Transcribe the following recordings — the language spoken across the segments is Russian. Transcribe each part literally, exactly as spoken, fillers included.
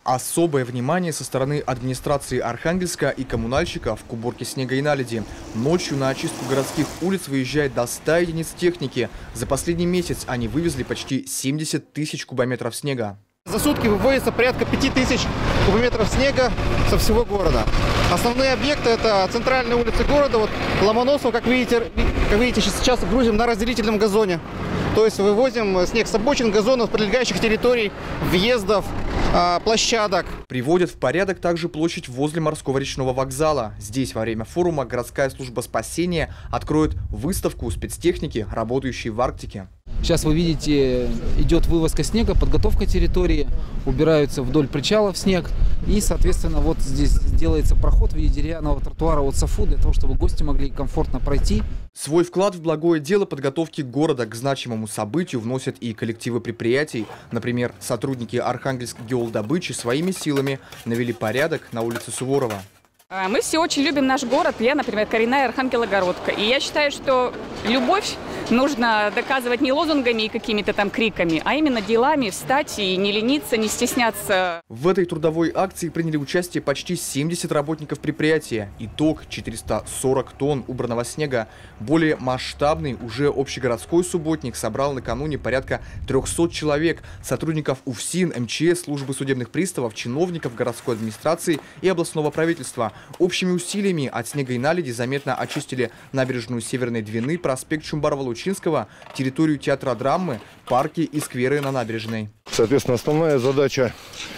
Особое внимание со стороны администрации Архангельска и коммунальщиков к уборке снега и наледи. Ночью на очистку городских улиц выезжает до ста единиц техники. За последний месяц они вывезли почти семьдесят тысяч кубометров снега. За сутки вывозится порядка пяти тысяч кубометров снега со всего города. Основные объекты — это центральные улицы города. Вот Ломоносов, как видите, как видите, сейчас грузим на разделительном газоне. То есть вывозим снег с обочин, газонов, прилегающих территорий, въездов, площадок. Приводят в порядок также площадь возле морского речного вокзала. Здесь во время форума городская служба спасения откроет выставку спецтехники, работающей в Арктике. Сейчас вы видите, идет вывозка снега, подготовка территории, убираются вдоль причалов снег. И, соответственно, вот здесь делается проход в виде деревянного тротуара от САФУ, для того, чтобы гости могли комфортно пройти. Свой вклад в благое дело подготовки города к значимому событию вносят и коллективы предприятий. Например, сотрудники Архангельской геодобычи своими силами навели порядок на улице Суворова. Мы все очень любим наш город. Я, например, коренная архангелогородка. И я считаю, что любовь нужно доказывать не лозунгами и какими-то там криками, а именно делами, встать и не лениться, не стесняться. В этой трудовой акции приняли участие почти семьдесят работников предприятия. Итог – четыреста сорок тонн убранного снега. Более масштабный уже общегородской субботник собрал накануне порядка трёхсот человек. Сотрудников УФСИН, МЧС, службы судебных приставов, чиновников городской администрации и областного правительства. Общими усилиями от снега и наледи заметно очистили набережную Северной Двины, проспект Чумбарова-Лучинского, территорию театра драмы, парки и скверы на набережной. Соответственно, основная задача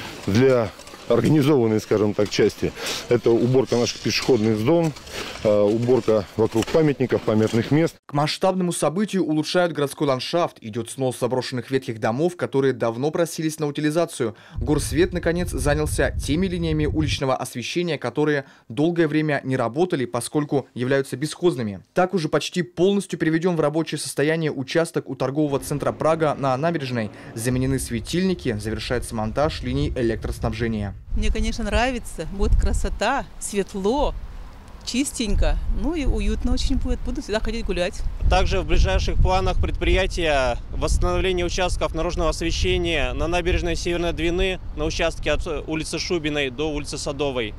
для организованной, скажем так, части — это уборка наших пешеходных зон, уборка вокруг памятников, памятных мест. К масштабному событию улучшают городской ландшафт. Идет снос заброшенных ветхих домов, которые давно просились на утилизацию. Горсвет, наконец, занялся теми линиями уличного освещения, которые долгое время не работали, поскольку являются бесхозными. Так уже почти полностью приведен в рабочее состояние участок у торгового центра Прага на набережной. Заменены светильники, завершается монтаж линий электроснабжения. Мне, конечно, нравится. Будет красота, светло, чистенько, ну и уютно очень будет. Буду всегда ходить гулять. Также в ближайших планах предприятия восстановление участков наружного освещения на набережной Северной Двины, на участке от улицы Шубиной до улицы Садовой,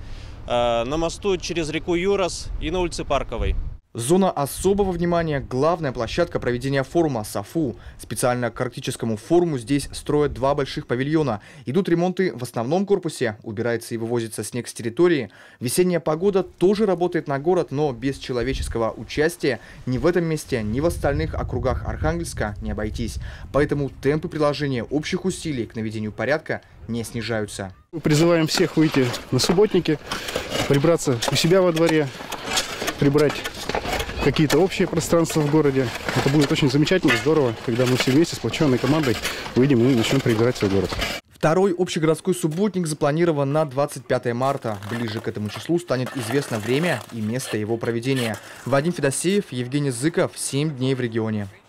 на мосту через реку Юрос и на улице Парковой. Зона особого внимания – главная площадка проведения форума САФУ. Специально к арктическому форуму здесь строят два больших павильона. Идут ремонты в основном корпусе, убирается и вывозится снег с территории. Весенняя погода тоже работает на город, но без человеческого участия ни в этом месте, ни в остальных округах Архангельска не обойтись. Поэтому темпы приложения общих усилий к наведению порядка не снижаются. Мы призываем всех выйти на субботники, прибраться у себя во дворе, прибрать какие-то общие пространства в городе. Это будет очень замечательно, здорово, когда мы все вместе, сплоченной командой, выйдем и начнем прибирать свой город. Второй общегородской субботник запланирован на двадцать пятое марта. Ближе к этому числу станет известно время и место его проведения. Вадим Федосеев, Евгений Зыков. Семь дней в регионе.